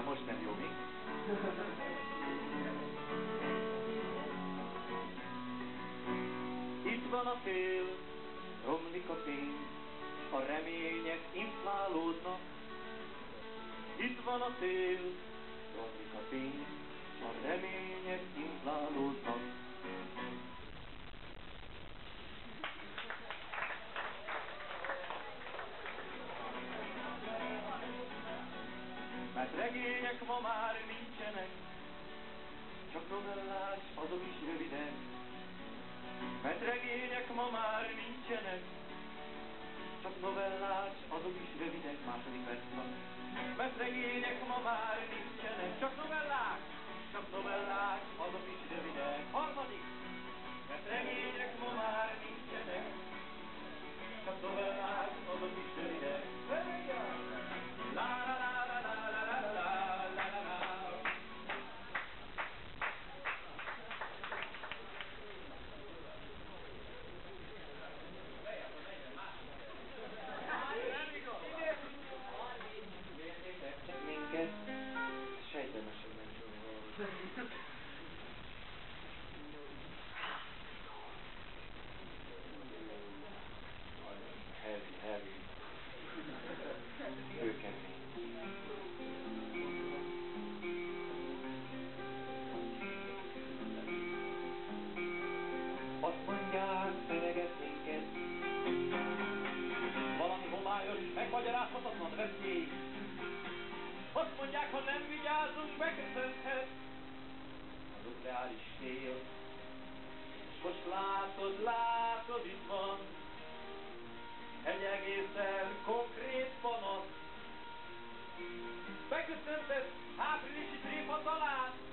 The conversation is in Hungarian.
most nem jó, mi? Itt van a tél, romlik a fény, a remények inflálódnak. Itt van a tél, romlik a fény, a remények inflálódnak. Mert regények ma már nincsenek, csak novellák, azok is rövidek. Mert regények ma már nincsenek, csak novellák, azok is rövidek. Második vers. Mert regények ma már nincsenek, csak novellák, azok is rövidek. Harmadik. Mert regények ma már nincsenek, csak novellák, azok is rövidek. La la la la la la la la la la la. Minket sejtelmesen megzsúrol. Heavy. Kőkemény. Azt mondják, fenyeget minket valami homályos, megmagyarázhatatlan veszély. Azt mondják, ha nem vigyázunk, beköszönhet a nukleáris tél. És most látod, itt van egy egészen konkrét panasz. Beköszönthet áprilisi tréfa talán,